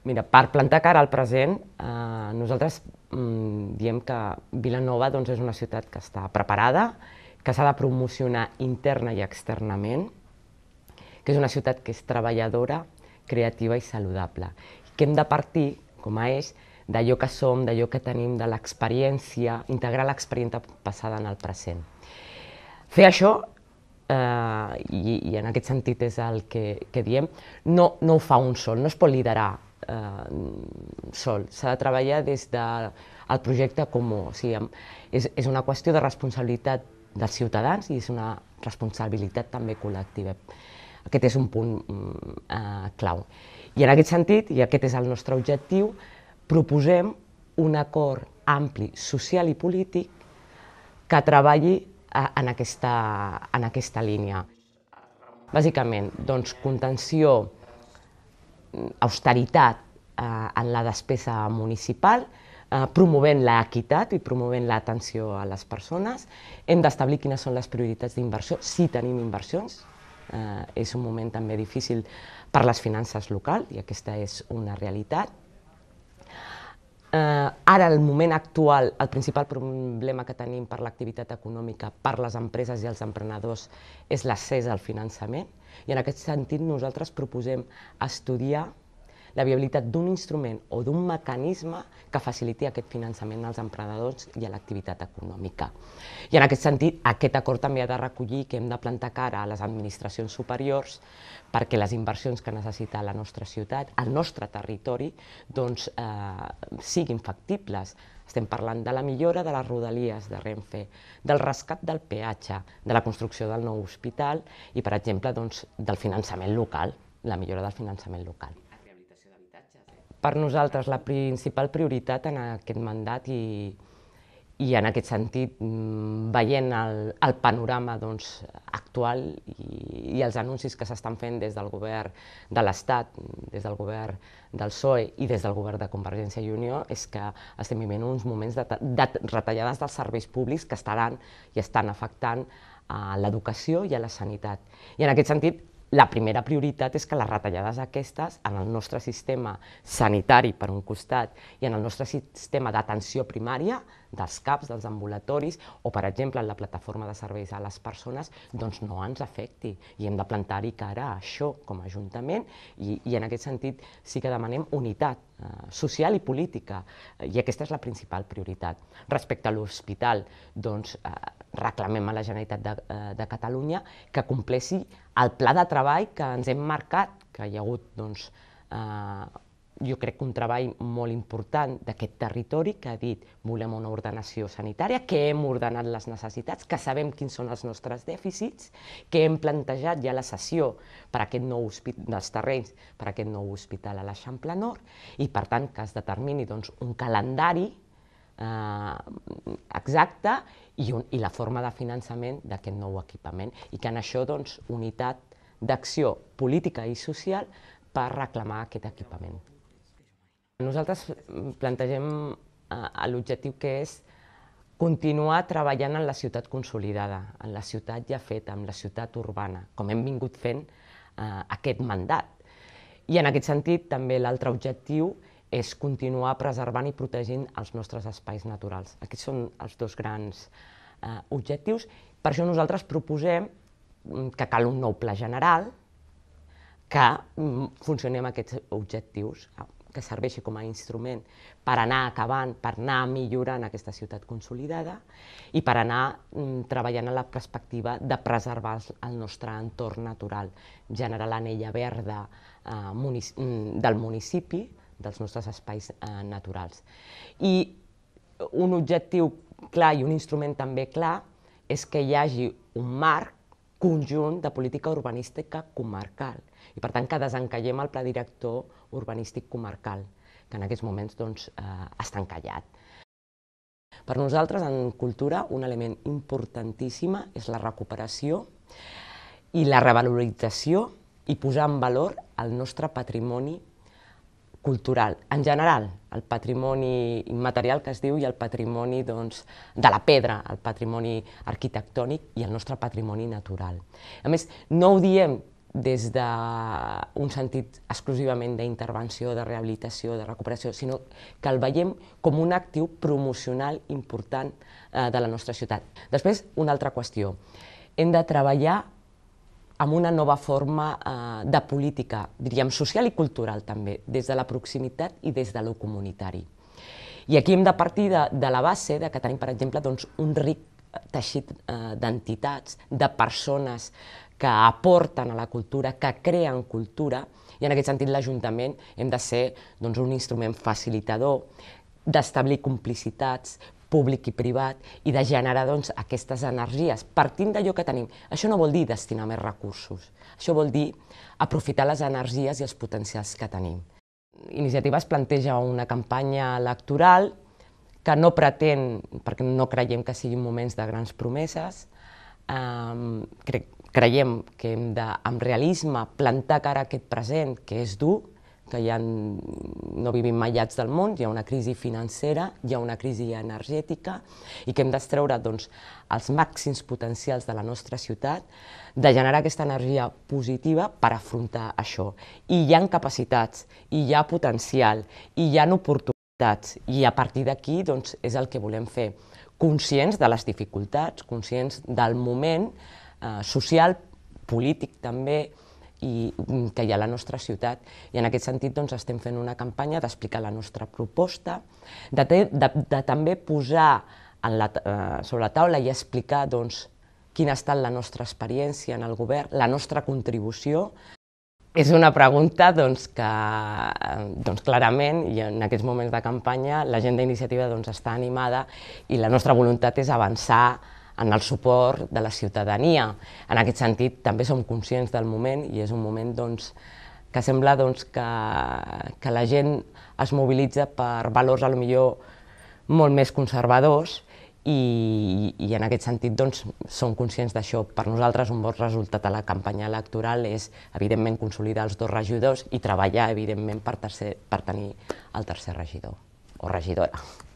Mira, per plantar cara al present, nosaltres diem que Vilanova és una ciutat que està preparada, que s'ha de promocionar interna i externament, que és una ciutat que és treballadora, creativa i saludable, que hem de partir, com a eix, d'allò que som, d'allò que tenim, de l'experiència, integrar l'experiència passada en el present. Fer això, i en aquest sentit és el que diem, no ho fa un sol, no es pot liderar sol, s'ha de treballar des del projecte comú, o sigui, és una qüestió de responsabilitat dels ciutadans i és una responsabilitat també col·lectiva. Aquest és un punt clau. I en aquest sentit, i aquest és el nostre objectiu, proposem un acord ampli, social i polític que treballi en aquesta línia. Bàsicament, doncs, contenció, austeritat en la despesa municipal, promovent l'equitat i promovent l'atenció a les persones. Hem d'establir quines són les prioritats d'inversió, si tenim inversions. És un moment també difícil per les finances locals i aquesta és una realitat. Ara, al moment actual, el principal problema que tenim per l'activitat econòmica, per les empreses i els emprenedors, és l'accés al finançament i en aquest sentit nosaltres proposem estudiar la viabilitat d'un instrument o d'un mecanisme que faciliti aquest finançament als emprenedors i a l'activitat econòmica. I en aquest sentit, aquest acord també ha de recollir que hem de plantar cara a les administracions superiors perquè les inversions que necessita la nostra ciutat, el nostre territori, siguin factibles. Estem parlant de la millora de les rodalies de Renfe, del rescat del peatge, de la construcció del nou hospital i, per exemple, del finançament local, la millora del finançament local. Per nosaltres la principal prioritat en aquest mandat i en aquest sentit, veient el panorama actual i els anuncis que s'estan fent des del govern de l'Estat, des del govern del PSOE i des del govern de Convergència i Unió, és que estem vivint uns moments de retallades dels serveis públics que estan afectant a l'educació i a la sanitat. I en aquest sentit, la primera prioritat és que les retallades aquestes en el nostre sistema sanitari, per un costat, i en el nostre sistema d'atenció primària, dels CAPs, dels ambulatoris, o, per exemple, en la plataforma de serveis a les persones, doncs no ens afecti. I hem de plantar-hi cara a això com a Ajuntament i en aquest sentit sí que demanem unitat social i política, i aquesta és la principal prioritat. Respecte a l'hospital, doncs reclamem a la Generalitat de Catalunya que compleixi el pla de treball que ens hem marcat, que hi ha hagut, jo crec que un treball molt important d'aquest territori que ha dit volem una ordenació sanitària, que hem ordenat les necessitats, que sabem quins són els nostres dèficits, que hem plantejat ja la cessió per aquest nou dels terrenys per aquest nou hospital a l'Eixample Nord i per tant que es determini un calendari exacte i la forma de finançament d'aquest nou equipament i que en això unitat d'acció política i social per reclamar aquest equipament. Nosaltres plantegem l'objectiu que és continuar treballant en la ciutat consolidada, en la ciutat ja feta, en la ciutat urbana, com hem vingut fent aquest mandat. I en aquest sentit també l'altre objectiu és continuar preservant i protegint els nostres espais naturals. Aquests són els dos grans objectius. Per això nosaltres proposem que cal un nou pla general que funcioni amb aquests objectius, que serveixi com a instrument per anar acabant, per anar millorant aquesta ciutat consolidada i per anar treballant en la perspectiva de preservar el nostre entorn natural, generar l'anella verda del municipi, dels nostres espais naturals. I un objectiu clar i un instrument també clar és que hi hagi un marc conjunt de política urbanística comarcal i per tant que desencallem el pla director urbanístic comarcal, que en aquests moments està encallat. Per nosaltres en cultura un element importantíssim és la recuperació i la revalorització i posar en valor el nostre patrimoni cultural, en general, el patrimoni immaterial que es diu i el patrimoni de la pedra, el patrimoni arquitectònic i el nostre patrimoni natural. A més, no ho diem des d'un sentit exclusivament d'intervenció, de rehabilitació, de recuperació, sinó que el veiem com un actiu promocional important de la nostra ciutat. Després, una altra qüestió. Hem de treballar amb una nova forma de política, diríem, social i cultural també, des de la proximitat i des de lo comunitari. I aquí hem de partir de la base que tenim, per exemple, un ric teixit d'entitats, de persones que aporten a la cultura, que creen cultura, i en aquest sentit l'Ajuntament hem de ser un instrument facilitador, d'establir complicitats públic i privat i de generar aquestes energies partint d'allò que tenim. Això no vol dir destinar més recursos, això vol dir aprofitar les energies i els potencials que tenim. Iniciativa es planteja una campanya electoral que no pretén, perquè no creiem que siguin moments de grans promeses, creiem que hem de, amb realisme, plantar cara a aquest present, que és dur, que no vivim aïllats del món, hi ha una crisi financera, hi ha una crisi energètica, i que hem d'extreure els màxims potencials de la nostra ciutat, de generar aquesta energia positiva per afrontar això. I hi ha capacitats, i hi ha potencial, i hi ha oportunitats, i a partir d'aquí és el que volem fer, conscients de les dificultats, conscients del moment social, polític també, que hi ha a la nostra ciutat. I en aquest sentit estem fent una campanya d'explicar la nostra proposta, de també posar sobre la taula i explicar quina ha estat la nostra experiència en el govern, la nostra contribució. És una pregunta que clarament, i en aquests moments de campanya, la gent d'Iniciativa està animada i la nostra voluntat és avançar en el suport de la ciutadania. En aquest sentit, també som conscients del moment i és un moment que sembla que la gent es mobilitza per valors potser molt més conservadors i en aquest sentit som conscients d'això. Per nosaltres un bon resultat a la campanya electoral és, evidentment, consolidar els 2 regidors i treballar, evidentment, per tenir el tercer regidor o regidora.